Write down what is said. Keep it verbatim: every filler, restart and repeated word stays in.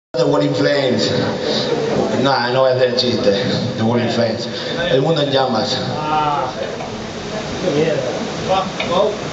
The World in Flames. No, no voy a hacer el chiste. The World in Flames. El mundo en llamas. Ah, qué mierda.